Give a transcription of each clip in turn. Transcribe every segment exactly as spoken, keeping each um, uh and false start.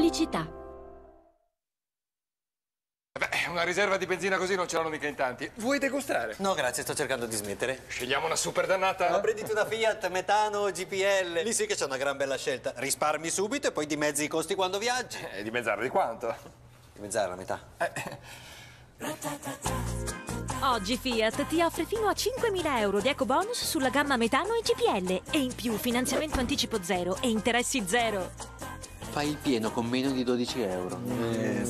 pubblicità. Beh, una riserva di benzina così non ce l'hanno mica in tanti. Vuoi degustare? No, grazie, sto cercando di smettere. Scegliamo una super dannata. Ma prenditi una Fiat, metano, G P L. Lì sì che c'è una gran bella scelta. Risparmi subito e poi dimezzi i costi quando viaggi. E dimezzarlo di quanto? Dimezzare la metà. Eh. Oggi Fiat ti offre fino a cinquemila euro di ecobonus sulla gamma metano e G P L e in più finanziamento anticipo zero e interessi zero. Fai il pieno con meno di dodici euro. Eh,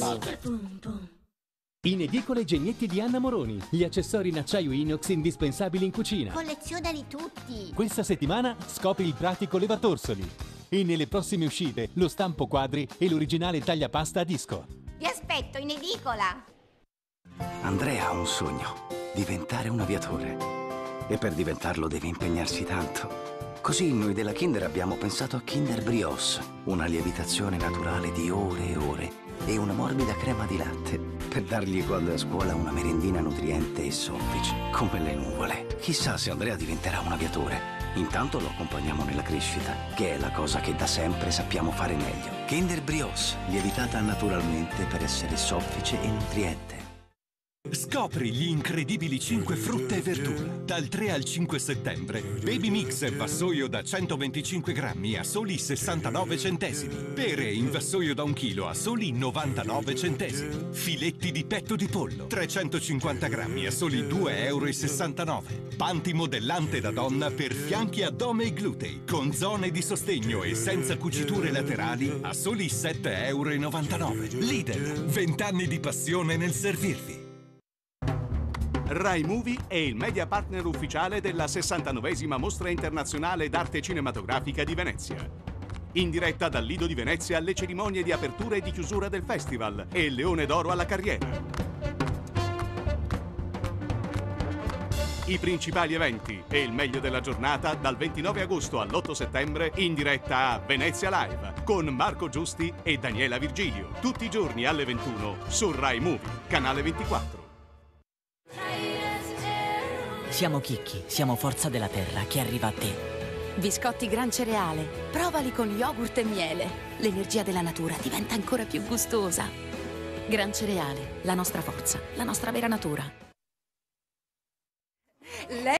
In edicole Gegnetti di Anna Moroni, gli accessori in acciaio inox indispensabili in cucina. Collezionali tutti! Questa settimana scopri il pratico levatorsoli. E nelle prossime uscite lo stampo quadri e l'originale tagliapasta a disco. Vi aspetto in edicola! Andrea ha un sogno, diventare un aviatore. E per diventarlo deve impegnarsi tanto. Così noi della Kinder abbiamo pensato a Kinder Brioche, una lievitazione naturale di ore e ore e una morbida crema di latte, per dargli quando è a scuola una merendina nutriente e soffice, come le nuvole. Chissà se Andrea diventerà un aviatore. Intanto lo accompagniamo nella crescita, che è la cosa che da sempre sappiamo fare meglio. Kinder Brioche, lievitata naturalmente per essere soffice e nutriente. Scopri gli incredibili cinque frutte e verdure. Dal tre al cinque settembre, Baby Mix vassoio da centoventicinque grammi a soli sessantanove centesimi. Pere in vassoio da un chilo a soli novantanove centesimi. Filetti di petto di pollo, trecentocinquanta grammi a soli due e sessantanove euro. Panty modellante da donna per fianchi, addome e glutei, con zone di sostegno e senza cuciture laterali a soli sette e novantanove euro. Lidl, venti anni di passione nel servirvi. Rai Movie è il media partner ufficiale della sessantanovesima Mostra Internazionale d'Arte Cinematografica di Venezia. In diretta dal Lido di Venezia alle cerimonie di apertura e di chiusura del festival e il Leone d'Oro alla carriera. I principali eventi e il meglio della giornata dal ventinove agosto all'otto settembre in diretta a Venezia Live con Marco Giusti e Daniela Virgilio. Tutti i giorni alle ventuno su Rai Movie, canale ventiquattro. Siamo chicchi, siamo forza della terra che arriva a te. Biscotti Gran Cereale, provali con yogurt e miele. L'energia della natura diventa ancora più gustosa. Gran Cereale, la nostra forza, la nostra vera natura.